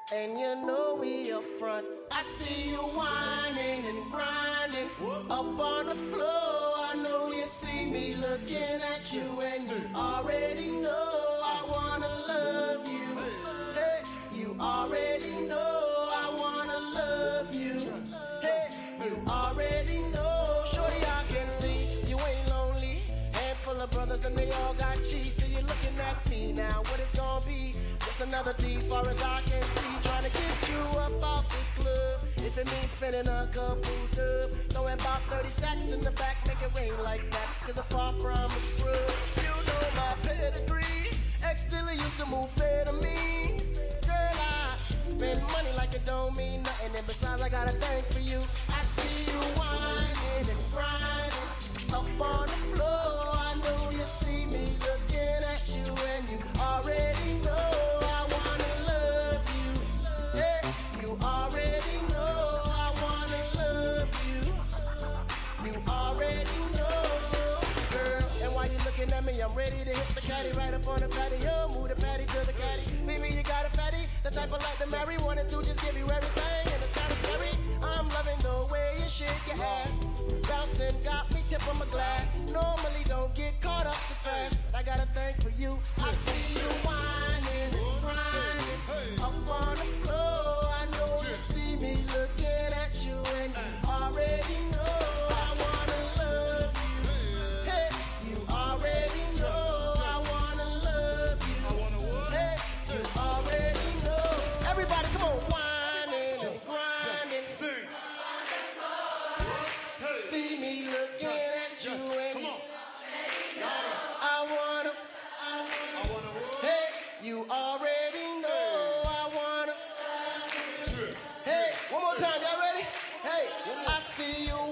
and you know we up front. I see you whining and grinding up on the floor. I know you see me looking at you, and you already know I wanna love you. Hey, you already know I wanna love you. Hey, you already know. Shorty, I can see you ain't lonely. Handful of brothers and they all got cheese. So you're looking at me now. What it's gonna be? Just another tease, far as I can see. Trying to get you up off this club. If it means spending a couple dub, throwing about 30 stacks in the back, make it rain like that. Cause I'm far from a scrub. You know my pedigree. Ex-dealer used to move fair to me. Girl, I spend money like it don't mean nothing. And besides, I got a thing for you. I see you whining and grinding up on the floor. I know you see me looking at you, and you already know I wanna love you. Hey, you already know I wanna love you. You already know, girl. And while you looking at me, I'm ready to hit the caddy right up on the patio. Move the patty to the caddy. Baby, you got a fatty, the type of like to marry. Wanted to just give you everything, and it's kinda scary. I'm loving the way you shake your ass. Bouncing got me tip on my glass. Normally don't get caught up too fast, but I got a thing for you. I see you whining and grinding up on the floor. I know you see me looking at you, and you already know I wanna love you. Hey, you already know I wanna love you. Hey, you already know. Everybody, come on, whining and grinding. See me looking at you, and I wanna. Hey, you already know I wanna. Hey, one more time, y'all ready? Hey, I see you